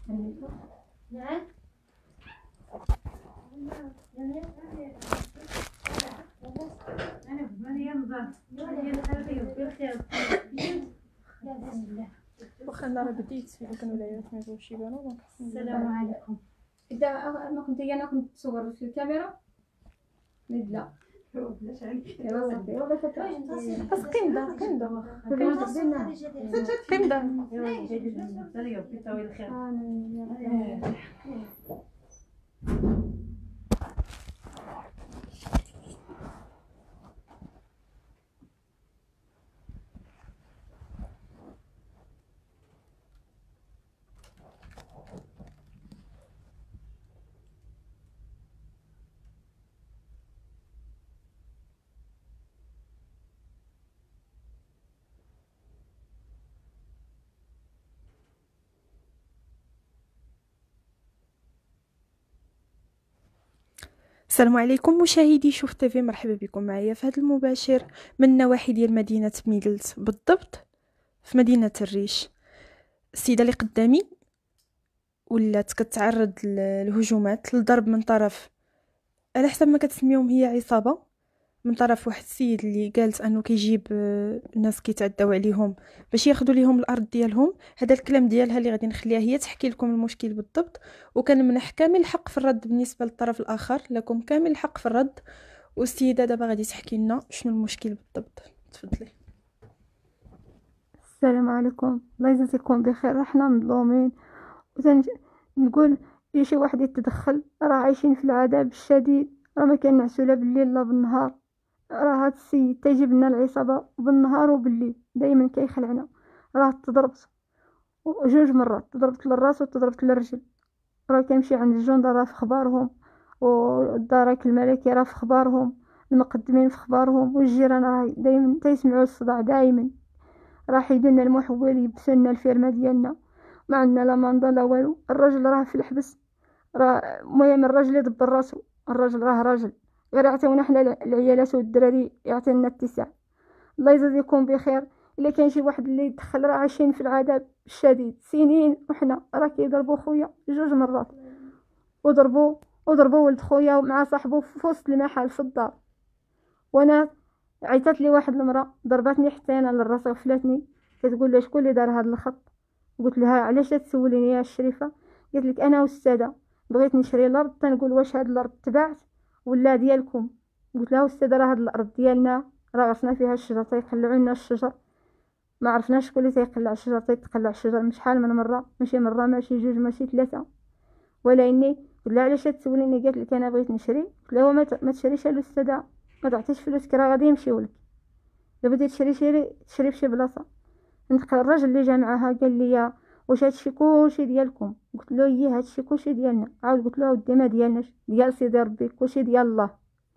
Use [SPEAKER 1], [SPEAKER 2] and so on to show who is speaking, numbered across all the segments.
[SPEAKER 1] نعم. أنا مريم ضرب مريم خلفي وبخير.
[SPEAKER 2] واخا انا راه بديت الا كانوا العيالات ما يبغوش يبانوا.
[SPEAKER 1] السلام عليكم.
[SPEAKER 3] إذا ما كنت أنا كنت تصور في الكاميرا لا
[SPEAKER 1] بلاش عليك.
[SPEAKER 3] يلا صافي يلا
[SPEAKER 2] بس قيم دار قيم دار قيم دار.
[SPEAKER 1] يلا بيتاوي الخير.
[SPEAKER 2] السلام عليكم مشاهدي شوف تيفي، مرحبا بكم معايا في هذا المباشر من نواحي ديال مدينة ميدلت، بالضبط في مدينة الريش. السيدة اللي قدامي ولات كتعرض للهجومات، للضرب من طرف، على حسب ما كتسميهم هي عصابة، من طرف واحد السيد اللي قالت انه كيجيب الناس كيتعداو عليهم باش ياخذوا ليهم الارض ديالهم. هذا الكلام ديالها اللي غادي نخليها هي تحكي لكم المشكل بالضبط، وكنمنح كامل الحق في الرد بالنسبه للطرف الاخر، لكم كامل الحق في الرد. والسيده دابا غادي تحكي لنا شنو المشكل بالضبط. تفضلي.
[SPEAKER 3] السلام عليكم، الله يجزيكم بخير. احنا مظلومين نقول شي واحد يتدخل، راه عايشين في العذاب الشديد، راه ما كنعسوا لا بالليل لا بالنهار. راه هاد السيد تيجيب لنا العصابه بالنهار وبالليل، دائما كيخلعنا. راه تضربت جوج مرات، تضربت للراس وتضربت للرجل. راه كنمشي عند الجندة راه في خبارهم، والدرك الملكي راه في خبارهم، المقدمين في خبارهم، والجيران راه دائما تيسمعوا الصداع. دائما راه حيدوا لنا المحول، يلبسوا لنا الفيرما ديالنا، ما عندنا لا منضه لا والو. الراجل راه في الحبس، راه المهم الراجل يدبر راسو، الراجل راه راجل، غير يعطيونا حنا العيالات والدراري يعطينا الاتساع. الله يجزيكم بخير. الا كان شي واحد اللي يدخل، راه عايشين في العذاب الشديد سنين، وحنا راه كيضربوا خويا جوج مرات، وضربوا ولد خويا مع صاحبه في وسط المحل في الدار. وانا عيطت لي واحد المراه ضربتني حتى انا للراس، غفلتني، كتقول لي شكون اللي دار هذا الخط. قلت لها علاش تسوليني يا الشريفه؟ قالت لك انا استاذه بغيت نشري الارض، تنقول واش هاد الارض تباعت ولا ديالكم. قلت لها استاذه راه هاد الارض ديالنا، راه غصنا فيها الشجر، تيقلعوا لنا الشجر، ما عرفناش شكون اللي تيقلع الشجر. تيتقلع الشجر من شحال من مره، ماشي مره ماشي جوج ماشي ثلاثه. ولا اني قلت لها علاش تسوليني؟ قالت لك انا بغيت نشري. قلت لها ما تشريش الاستاذه، ما تعطيش فلوسك، راه غادي يمشيو لك. الا بغيتي تشري فشي بلاصه. الراجل اللي جا معاها قال لي واش هادشي كلشي ديالكم؟ قلت له ايه هادشي كلشي ديالنا. عاود قلت له ودي ما ديالناش، ديال سيدي ربي، كلشي ديال الله.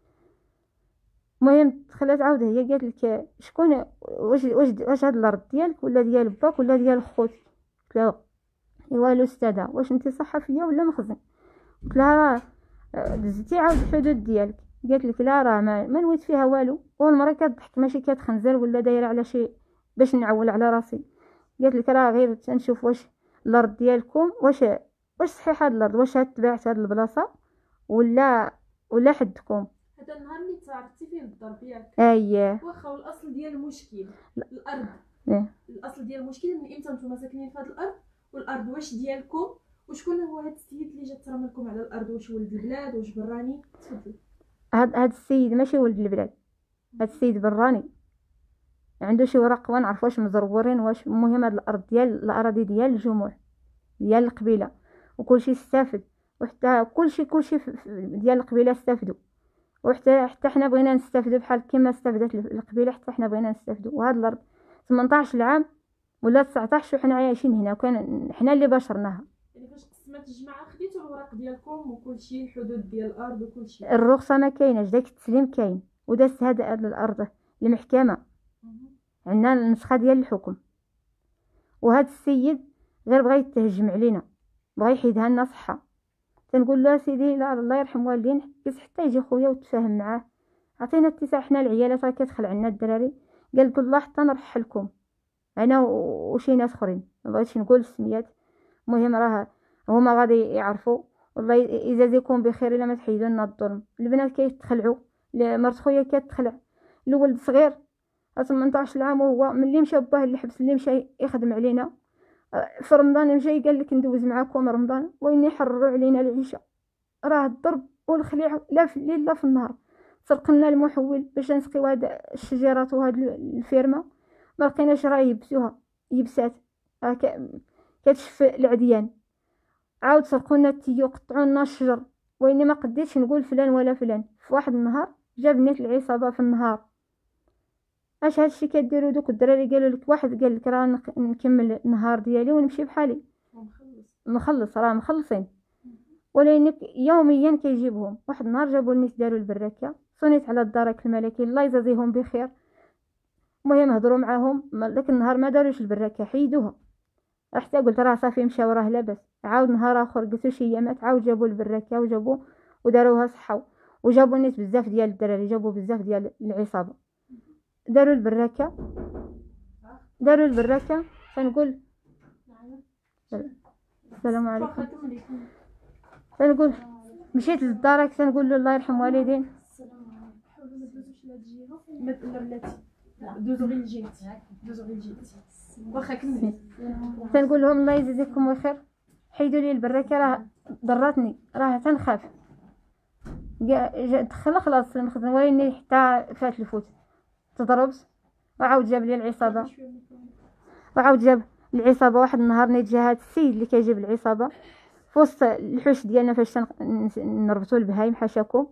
[SPEAKER 3] المهم دخلت عاود هي قالت لك شكون واش هاد الارض ديالك ولا ديال باك ولا ديال خوتك؟ قلت لها ايوا الاستاذه واش انت صحفيه ولا مخزن؟ قلت لها راه دزتي عاود الحدود ديالك. قالت لك لا راه ما نويت فيها والو. والمراه كتضحك ماشي كتخنزر ولا دايره على شي باش نعول على راسي. قالت لك راه غير تنشوف واش الارض ديالكم، واش صحيح هاد الارض، واش تباعت هاد البلاصه ولا حدكم.
[SPEAKER 2] هذا النهار اللي تعرفتي فيه بالضرب ياك؟
[SPEAKER 3] اييه.
[SPEAKER 2] واخا الاصل ديال المشكل الارض،
[SPEAKER 3] إيه.
[SPEAKER 2] الاصل ديال المشكل من امتى نتوما ساكنين في هذه الارض؟ والارض واش ديالكم؟ وشكون هو هذا السيد اللي جا ترمى لكم على الارض؟ واش ولد البلاد واش براني؟ تفضل.
[SPEAKER 3] هاد السيد ماشي ولد البلاد، هاد السيد براني، عنده شي ورق ونعرف واش مزرورين واش. المهم هاد الارض ديال الاراضي ديال الجموع ديال القبيله، وكلشي استافد، وحتى كلشي ديال القبيله استافدوا، وحتى حنا بغينا نستافدوا بحال كما استافدت القبيله، حتى حنا بغينا نستافدوا. وهاد الارض 18 عام ولا 19 وحنا عايشين هنا، وكان حنا اللي بشرناها.
[SPEAKER 2] يعني فاش قسمت الجماعه خديتوا الوراق ديالكم وكلشي، الحدود ديال الارض وكلشي؟
[SPEAKER 3] الرخصه ما كايناش، داك التسليم كاين، ودازت هاد الارض المحكمه، عندنا النسخه ديال الحكم. وهذا السيد غير بغى يتهجم علينا، بغى يحيدها لنا صحه. تنقول له سيدي لا الله يرحم والدين، قس حتى يجي خويا وتفاهم معاه، عطينا اتساع، حنا العيالات راه كتخلع عنا الدراري. قال الله حتى نرحل لكم انا وشي ناس اخرين، ما بغيتش نقول السميات. المهم راه هما غادي يعرفوا. والله يجازيكم بخير الا ما تحيدوا لنا الظلم. البنات كيتخلعوا، مرت خويا كتخلع، الولد صغير 18 عام، وهو ملي مشى باه للحبس، اللي مشى يخدم علينا في رمضان، مشى قال لك ندوز معاكم رمضان، وين يحرروا علينا العشاء. راه الضرب والخليع لا في الليل لا في النهار. سرقنا المحول باش نسقيو هاد الشجيرات وهاد الفيرما، ما لقيناش، راه يبسوها يبسات كتشف العديان. عاود سرقونا التيو، قطعوا لنا الشجر، واني ما قديتش نقول فلان ولا فلان. في واحد النهار جاب نيت العصابه في النهار. اش هادشي كديروا دوك الدراري؟ قالوا لك واحد قال لك راه نكمل النهار ديالي ونمشي بحالي، مخلص راه مخلصين. ولكن يوميا كيجيبهم. واحد النهار جابوا الناس داروا البراكه، صونيت على الدرك الملكي الله يجازيهم بخير. المهم هضروا معاهم، داك النهار ما داروش البراكه، حيدوها. حتى قلت راه صافي مشاو راه لاباس. عاود نهار اخر قلت شي ايامات عاود جابوا البراكه وجابوا وداروها صحوا، وجابوا الناس بزاف ديال الدراري، جابوا بزاف ديال العصابه، داروا البراكه تنقول السلام عليكم. تنقول مشيت للدارك تنقول له الله يرحم والدين. تنقول لهم الله يجزيكم بخير، حيدوا لي البراكه راه ضرتني، راه تنخاف. دخل خلاص نخدم، ويني حتى فات الفوت تضربت. وعاود جاب لي العصابه، واحد النهار نيت جا هاد السيد اللي كيجيب العصابه في وسط الحوش ديالنا فاش نربطوا البهايم حاشاكم.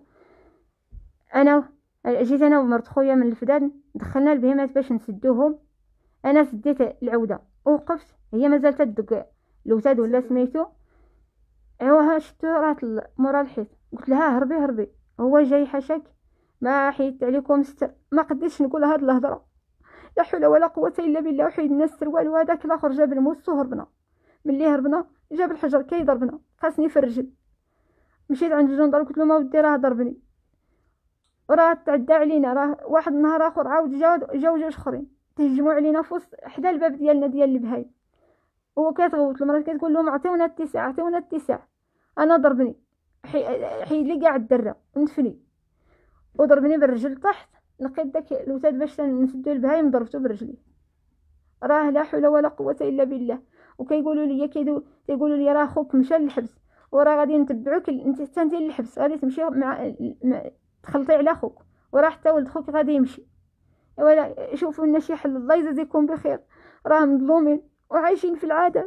[SPEAKER 3] جيت انا ومرت خويا من الفدان، دخلنا البهيمات باش نسدوهم. انا سديت العوده ووقفت، هي مازال تدق الوتاد ولا سميتو. ايوا شفتو راه مورا الحيط، قلت لها هربي. هو جاي حاشاك، ما حيدت عليكم ستر. ما قديتش نقول هاد الهضره، لا حول ولا قوه الا بالله. وحيدنا السروال، وهذاك الاخر جاب الموس وهربنا. ملي هربنا جاب الحجر كيضربنا، قاسني في الرجل. مشيت عند الجندار قلت له ما ودي راه ضربني، وراه تعدى علينا. راه واحد النهار اخر عاود جاو جوج اخرين تهجموا علينا في وسط حدا الباب ديالنا ديال البهايم. هو كتغوت المراه كتقول لهم عطيونا التسع. انا ضربني، حيد لي كاع الدره ونفني، وضربني بالرجل طحت. لقيت داك الوتاد باش نسدو البهايم ضربته برجلي. راه لا حول ولا قوه الا بالله. وكيقولوا لي كيقولوا لي راه خوك مشى للحبس، وراه غادي نتبعوك انت حتى انت للحبس، غادي تمشي مع تخلطي على خوك، وراه حتى ولد خوك غادي يمشي. ولا شوفوا لنا شي حل، الله يجازيكم بخير. راه مظلومين وعايشين في العذاب.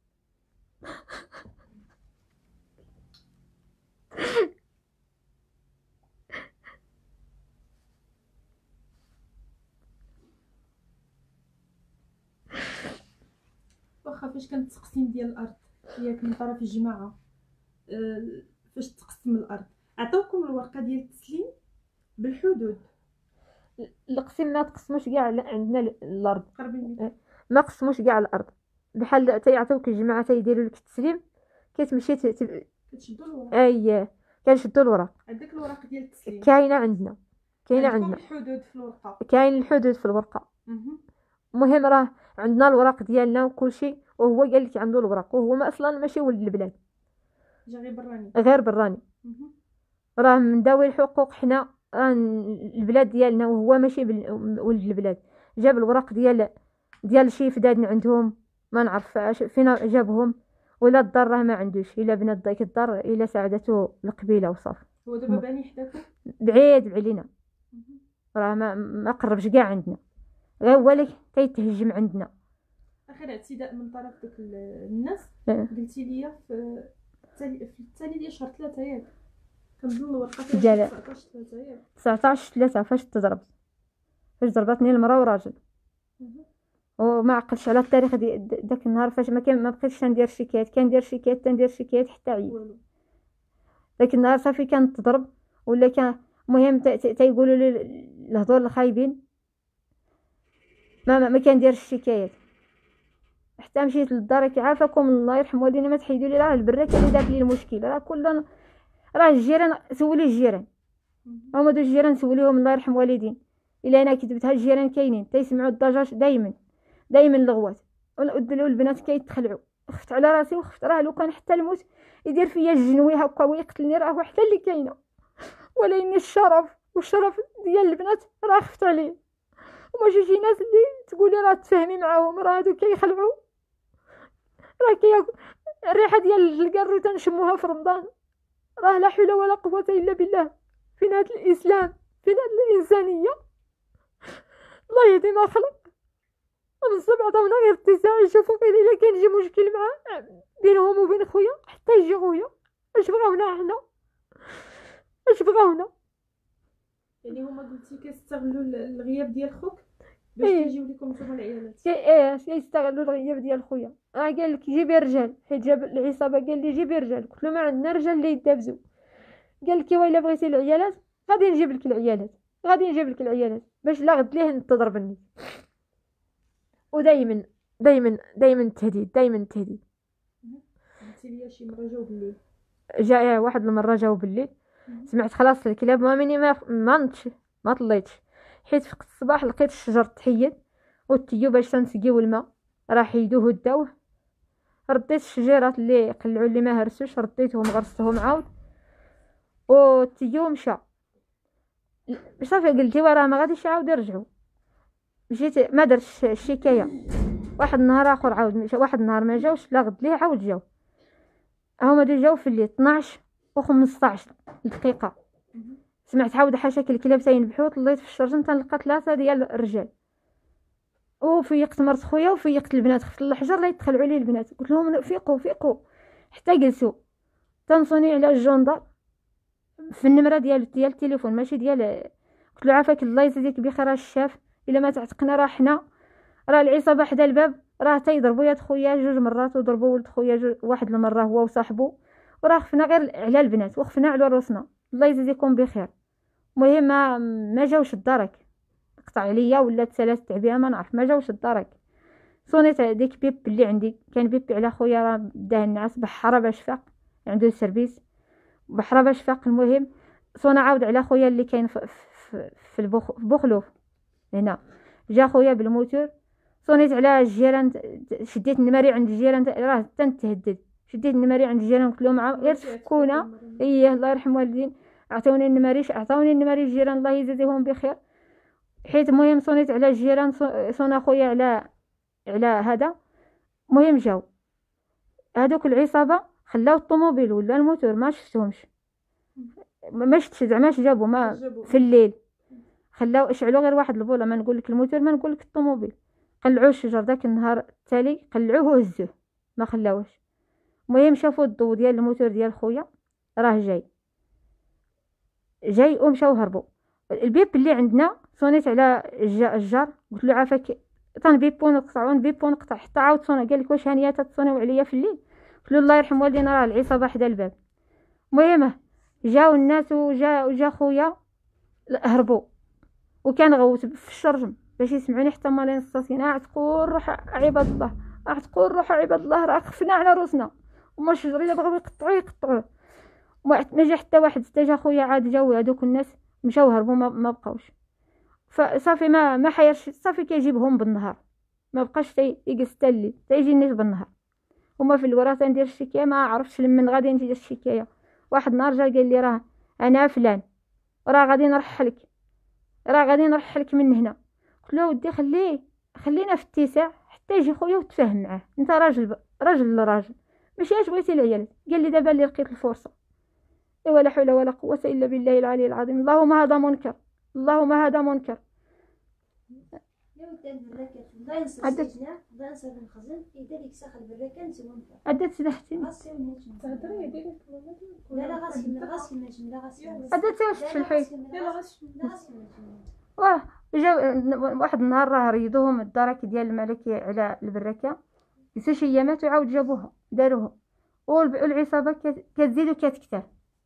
[SPEAKER 2] واخا فاش كان التقسيم ديال الارض ياك من طرف الجماعه، فاش تقسم الارض عطاوكم الورقه ديال التسليم بالحدود؟
[SPEAKER 3] القسم ما تقسموش كاع عندنا الارض،
[SPEAKER 2] قربين
[SPEAKER 3] ما قسموش كاع الارض. بحال تيعطيوك الجماعه تيديروا لك التسليم، كتمشي
[SPEAKER 2] كتشدوا الورق.
[SPEAKER 3] اييه كنشدوا الورق.
[SPEAKER 2] عندك الورق ديال التسليم
[SPEAKER 3] كاينه عندنا
[SPEAKER 2] الحدود في الورقه،
[SPEAKER 3] كاين الحدود في الورقه. المهم راه عندنا الوراق ديالنا وكلشي، وهو قال لك عنده الوراق، وهو ما اصلا ماشي ولد البلاد،
[SPEAKER 2] جا
[SPEAKER 3] غير براني. راه من ذوي الحقوق حنا، راه البلاد ديالنا وهو ماشي ولد البلاد. جاب الوراق ديال شي فداد عندهم، ما نعرف فين جابهم، ولا الدار راه ما عندوش، الا بنات ديك الدار الا ساعدته القبيله وصافي.
[SPEAKER 2] هو دابا باني حداكم
[SPEAKER 3] بعيد علينا، راه ما قربش كاع عندنا، غير هو اللي كيتهجم عندنا.
[SPEAKER 2] اخر اعتداء من طرف داك الناس قلتي لي في الثاني ديال شهر 3 ياك كنظن الورقه فيها
[SPEAKER 3] 19/3 فاش ضربتني المراه وراجل. وما عقلتش على التاريخ داك النهار فاش ما بقيتش ندير شكايات، كندير شكايات حتى عييت. داك النهار صافي كانت تضرب ولا كان. المهم تيقولوا لي الهضور الخايبين، ما كنديرش الشكايات. حتى مشيت للدار كيعافاكم الله يرحم والدينا، ما تحيدوا لي راه البراكه اللي دارت لي المشكل. راه الجيران، سولي الجيران، هما دو الجيران سوليهم الله يرحم والدين. الا انا كتبتها الجيران كاينين تيسمعوا الضجاج دائما الغوات، والبنات كيتخلعوا خفت على راسي وخفت راه لو كان حتى الموت يدير فيا الجنوي هكا ويقتلني راه وحده اللي كاينه، ولكن الشرف والشرف ديال البنات راه خفت عليه. وماشي شي ناس اللي تقولي راه تفهمي معاهم، راه هادو كيخلعوا، راه الريحه ديال الكارو تنشموها في رمضان، راه لا حول ولا قوه الا بالله. فين هذا الاسلام، فين هذه الانسانيه؟ الله يهدي ما خلق. من الصبح عطاونا غير اتساع يشوفوا غير الا كان يجي مشكل مع بينهم وبين خويا حتى يجي خويا. اش بغاونا حنا؟ اش بغاونا؟
[SPEAKER 2] يعني هما قلتي كيستغلوا الغياب ديال خوك باش
[SPEAKER 3] إيه.
[SPEAKER 2] كيجيو لكم نتوما العيالات.
[SPEAKER 3] يستغلوا الغياب ديال خويا. قال لك جيبي رجال، حيت جاب العصابه قال لي جيبي رجال. قلت له ما عندنا رجال اللي يدابزوا. قال لك الا بغيتي العيالات غادي نجيب لك العيالات، غادي نجيب لك العيالات باش لا غد ليه تضربني. ودائما دائما دائما التهديد، دائما التهديد.
[SPEAKER 2] قلتي لي شي مره جاو بالليل،
[SPEAKER 3] جاء واحد المره جاو بالليل، سمعت خلاص الكلاب ما نطش ما طليتش، حيت فقت الصباح لقيت الشجر تحيد والتيو باش تنسقيو الماء راه حيدوه داوه. رديت الشجيرات اللي قلعوا اللي ما هرسوش رديتهم غرستهم عاود والتيو مشى. صافي قلت راه ما غاديش يعاود يرجعوا. مشيت ما درتش الشكايه. واحد النهار اخر عاود مشى، واحد النهار ما جاوش لا غد ليه عاود جاو. هما دي جاو في الليل 12 و15 دقيقه. سمعت عاود حاشاك الكلاب تينبحوا. طليت في الشرجم تنلقى 3 ديال الرجال وفيقت مرت خويا وفيقت البنات. خفت الحجر لا يدخلوا عليه البنات. قلت لهم فيقوا فيقوا حتى جلسوا. تنصوني على الجندر في النمره ديال التليفون ماشي ديال. قلت له عافاك الله يجزيك بخير الشاف، الا ما تعتقنا راه حنا راه العصابه حدا الباب راه تيضربوا يد خويا 2 مرات وضربوا ولد خويا واحد المره هو وصاحبه، وراه خفنا غير على البنات وخفنا على روسنا. الله يجزيكم بخير. المهم ما جاوش الدرك، قطع عليا ولا تسالات بها ما نعرف، ما جاوش الدرك. صونيت ديك بيب اللي عندي، كان بيبي على خويا راه داه النعاس بحرة باش فاق، عنده سيرفيس بحرة باش فاق. المهم صونا عاود على خويا اللي كاين في بوخلوف هنا. جا خويا بالموتور، صونيت على الجيران، شديت النماري عند الجيران راه تنتهدد. شديت النماري عند الجيران قلت لهم غير تفكونا. ايه الله يرحم والدين، عطوني النماري الجيران الله يجزيهم بخير. حيت المهم صونيت على الجيران، صونا خويا على هذا. المهم جاو هذوك العصابه خلاو الطوموبيل ولا الموتور ما شفتهمش، ما شفتش زعما جابوا ما في الليل. خلاو اشعلوا غير واحد البوله، ما نقول لك الموتور ما نقول لك الطوموبيل. قلعوا الشجر داك النهار التالي، قلعوه وهزوه ما خلاوش. المهم شافوا الضو ديال الموتور ديال خويا راه جاي ومشاو هربوا. البيب اللي عندنا صونيت على الجار قلت له عافاك تنبيبو نقطع حتى عاود صونا. قال لك واش هانيه تتصونيو عليا في الليل؟ قلت له الله يرحم والدينا راه العصابه حدا الباب. المهم جاو الناس وجا خويا هربوا، وكان غوت في الشرجم باش يسمعوني حتى مالين الساسين. اعتقوا الروح عباد الله، اعتقوا الروح عباد الله، راه خفنا على روسنا. وما الشجر الا بغاو يقطعوه. ما جا حتى واحد. جا خويا عاد جاو هذوك الناس مشاو هربوا ما بقاوش. فصافي ما حيرش، صافي كيجيبهم بالنهار ما بقاش يجلس حتى الليل تيجي الناس بالنهار. وما في الوراثه ندير الشكايه ما عرفتش لمن غادي ندير الشكايه. واحد النهار جا قال لي راه انا فلان راه غادي نرحلك من هنا. قلت له ودي خلينا في الاتساع حتى يجي خويا وتفاهم معاه. انت راجل لراجل ماشي اش بغيتي العيال. قال لي دابا اللي لقيت الفرصه. ولا حول ولا قوه الا بالله العلي العظيم. اللهم هذا منكر، اللهم هذا منكر. عدت سلاحتي
[SPEAKER 2] تهضري ديري
[SPEAKER 1] لا غاسي
[SPEAKER 3] عدت واش تشلحي. واه جا واحد النهار راه ريضوهم الدرك ديال الملكي على البركه 6 ايامات وعاود جابوها داروها. والعصابه كتزيد وكتكثر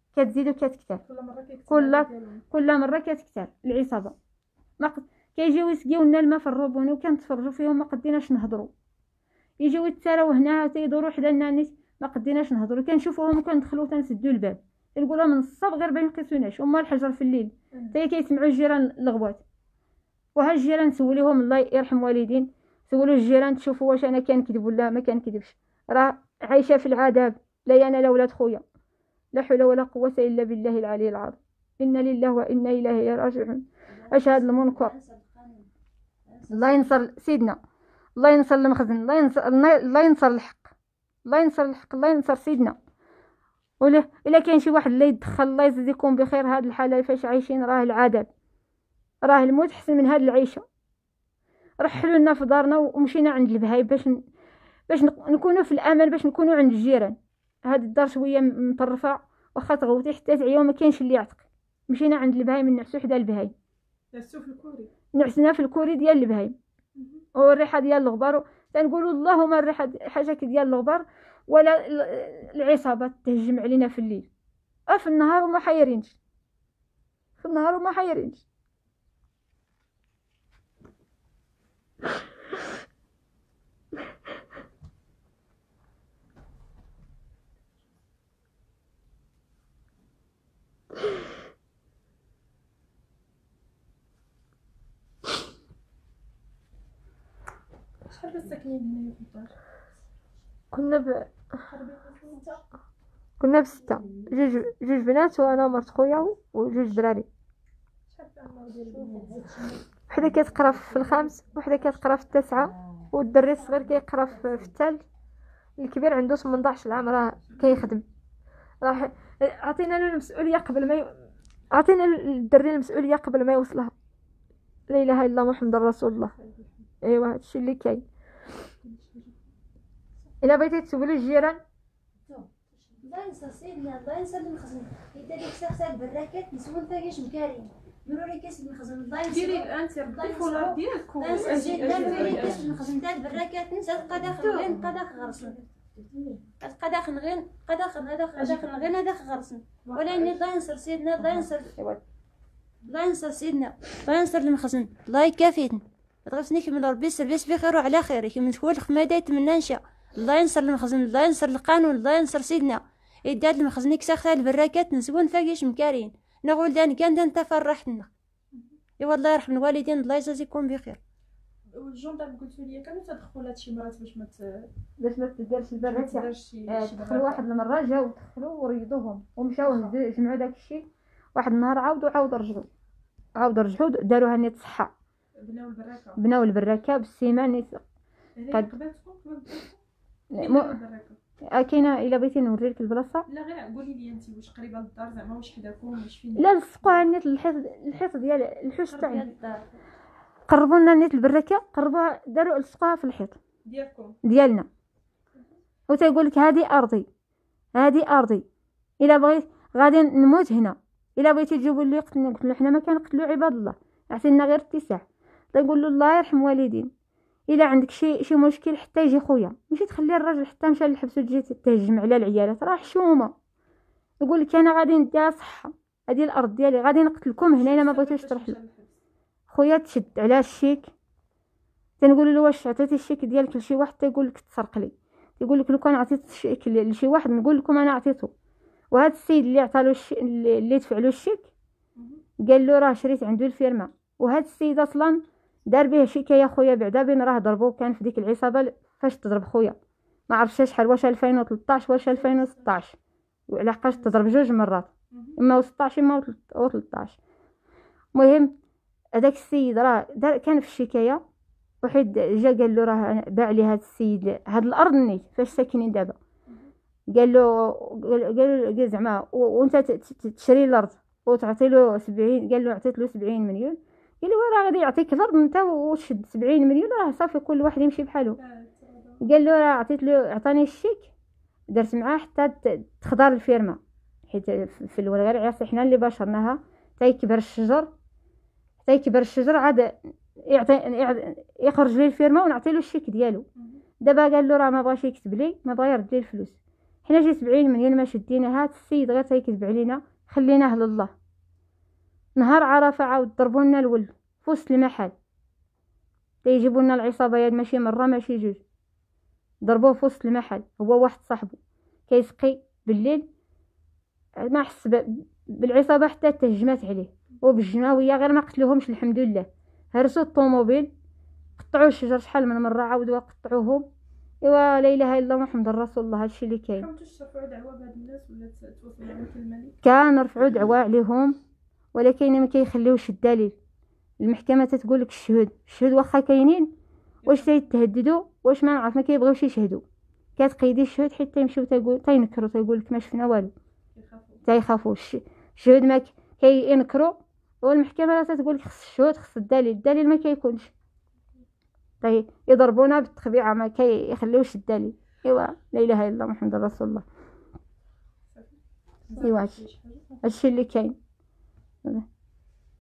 [SPEAKER 3] كل مره كتكثر العصابه. ما كيجيو يسقيو لنا الماء في الروبوني وكنتفرجوا فيهم ما قديناش نهضروا. يجيو يتساراو هنا تيدوروا حدانا نيت ما قديناش نهضروا. كنشوفوهم وكندخلوا تنسدوا الباب نقولوا من الصاب غير باين قيسوناش. وما الحجر في الليل حتى كيسمعوا الجيران الغوات. وها الجيران سوليهم الله يرحم والدين، سولوا الجيران تشوفوا واش انا كنكذب ولا ما كنكذبش. راه عايشه في العذاب. لا انا لا ولاد خويا، لا حول ولا قوه الا بالله العلي العظيم. انا لله وانا اليه راجعون. اشهد المنكر. الله ينصر سيدنا، الله ينصر المخزن، الله ينصر الحق، الله ينصر الحق، الله ينصر سيدنا. ولا الا كاين شي واحد اللي يدخل الله يجزيكم بخير. هاد الحاله فاش عايشين راه العذاب، راه الموت حسن من هاد العيشه. رحلوا لنا في دارنا ومشينا عند البهايم باش نكونوا في الامان، باش نكونوا عند الجيران. هاد الدار شويه مطرفه، واخا تغوتي حتى تعيا وما كاينش اللي يعتق. مشينا عند البهايم نعسو حدا البهايم، نعسنا في الكوري ديال البهايم. والريحه ديال الغبار تنقولوا اللهم الريحه حاجه ديال الغبار. ولا العصابات تهجم علينا في الليل، في النهار وما حيرينش، في النهار وما حيرينش.
[SPEAKER 2] شحال باش ساكنين هنايا في الدار؟
[SPEAKER 3] كنا بستة، جوج بنات وانا مرت خويا وجوج دراري. وحده كتقرا في الخامس، وحده كتقرا في التاسعه، والدري الصغير كيقرا في الثالث. الكبير عنده 18 عام راه كيخدم. راه عطينا له المسؤوليه قبل ما عطينا الدري المسؤوليه قبل ما يوصلها. لا اله الا الله محمد رسول الله. ايوا هادشي اللي كاين. الا بغيتي تسولي الجيران
[SPEAKER 1] الله ينصر سيدنا، الله ينصر المخزن. إذا ديك ساعة البراكات نسول فاكاش مكارين مروري كاس المخزن. الله ينصر.
[SPEAKER 2] ديري الان تربطي الفولار ديالك
[SPEAKER 1] الله ينصر سيدنا. مروري كاس المخزن تاع البراكات نسى القداخ غير قداخ غرسن. القداخ غير قداخ غير هذاك غرسن. ولكن الله ينصر سيدنا، الله ينصر. الله ينصر سيدنا، الله ينصر المخزن. الله يكافينا. تغسني كمل ربي سلبيس بخير وعلى خير. كمن تقول خماده يتمنى نشاء. الله ينصر المخزن، الله ينصر القانون، الله ينصر سيدنا. إداد المخزن كساختا البراكات نسوون فاقيش مكارين. نقول دان كان دان تفرحتنا. ايوا الله يرحم الوالدين، الله يجازيكم بخير.
[SPEAKER 2] والجندرم قلتوا لي كانوا تدخلوا هاد شي مرات باش
[SPEAKER 3] ما تدارش البراكه.
[SPEAKER 2] شي
[SPEAKER 3] دخلوا واحد المره، جاو دخلوا وريضوهم ومشاو جمعوا داك الشيء. واحد النهار عاودوا رجعوا داروها نيت صحه. بناو البراكه بالسيمان نيت. كاينه الا بغيتي نوريلك البلاصه.
[SPEAKER 2] لا غير قولي لي انت واش قريبه للدار زعما واش حداكم واش فين؟
[SPEAKER 3] لا لصقوها نيت الحيط ديال الحوش تاعنا. قربوا لنا نيت البراكه، قربوها داروا لصقوها في الحيط ديالنا. وتيقول لك هذه ارضي الا بغيت غادي نموت هنا. الا بغيتي تجيبوا لي قتلنا. قلت له حنا ما كنقتلوا عباد الله، عطينا غير اتساع. تيقول له الله يرحم والدين، الا عندك شي مشكل حتى يجي خويا. ماشي تخلي الراجل حتى مشى للحبس وتجي تهجم على العيالات، راه حشومه. يقول لك انا غادي نديها صحه، هذه الارض ديالي غادي نقتلكم هنا الا ما بغيتوش ترحلوا. خويا تشد على الشيك. تنقول له واش عطيتي الشيك ديالك لشي واحد؟ تيقول لك تسرق لي. يقول لك لو كان عطيت الشيك لشي واحد نقول لكم انا عطيته. وهذا السيد اللي عطالو اللي دفع له الشيك قال له راه شريت عنده الفيرما. وهذا السيد اصلا دار به شكايه خويا بعدا بين راه ضربوه. كان في ديك العصابه فاش تضرب خويا ما عرفتش شحال، واش 2013 واش 2016، وعلاقاش تضرب جوج مرات، اما 16 اما 13. المهم هذاك السيد راه كان في الشكايه. واحد جا قال له راه باع لي هذا السيد هاد الارض نيت فاش ساكنين دابا. قال زعما وانت تشري الارض وتعطي له 70. قال له عطيت له 70 مليون. قال له راه غادي يعطيك الارض انت وتشد 70 مليون راه صافي كل واحد يمشي بحاله. قال له راه عطاني الشيك درت معاه حتى تخضر الفيرما، حيت في الورقه حنا اللي باشرناها. تيكبر الشجر عاد يخرج لي الفيرما ونعطي له الشيك ديالو. دابا قال له راه ما بغاش يكتب لي، ما بغا يرد لي الفلوس. حنا جي 70 مليون ما شدينا. هاد السيد غير تيكذب علينا، خليناه لله. نهار عرفه عاود ضربوا لنا الولد في وسط المحل. تيجيبوا لنا العصابيات ماشي مره ماشي جوج، ضربوه في وسط المحل هو واحد صاحبه كيسقي بالليل. ما حس بالعصابه حتى تهجمات عليه وبالجماويه، غير ما قتلوهمش الحمد لله. هرسوا الطوموبيل، قطعوا الشجر شحال من مره، عاودوا قطعوهم. ايوا لا اله الا الله محمد رسول الله، هادشي اللي كاين.
[SPEAKER 2] حاولتوش ترفعوا دعوه بهاد الناس ولا توصلوا معاهم الملك؟
[SPEAKER 3] كنرفعوا دعوة عليهم ولكن ما كيخليوش الدليل. المحكمه تتقول لك الشهود واخا كاينين واش تيتهددوا، واش ما نعرف، ما كيبغيوش يشهدوا. كتقيدي الشهود حتى يمشيو تينكروا، تيقول لك ما شفنا والو، تيخافوا الشهود ما كينكروا، والمحكمه لا تتقول لك خص الشهود، خص الدليل ما كيكونش. يضربونا بالتخبيعه، ما كيخليوش الدليل. ايوا لا اله الا الله محمد رسول الله. ايوا هادشي اللي كاين.